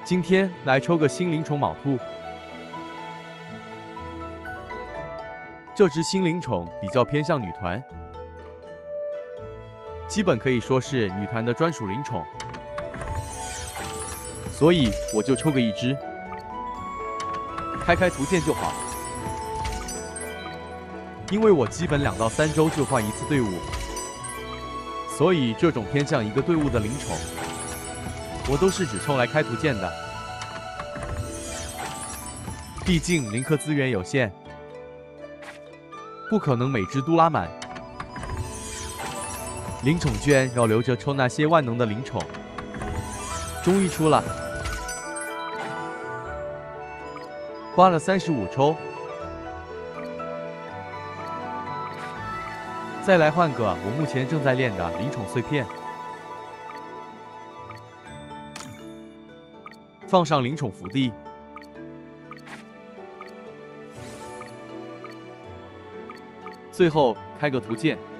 今天来抽个新灵宠卯兔。这只新灵宠比较偏向女团，基本可以说是女团的专属灵宠，所以我就抽个一只，开图鉴就好。因为我基本2到3周就换一次队伍，所以这种偏向一个队伍的灵宠，我都是只抽来开图鉴的。毕竟灵氪资源有限，不可能每只都拉满。灵宠券要留着抽那些万能的灵宠。终于出了，花了35抽。再来换个我目前正在练的灵宠碎片，放上灵宠福地，最后开个图鉴。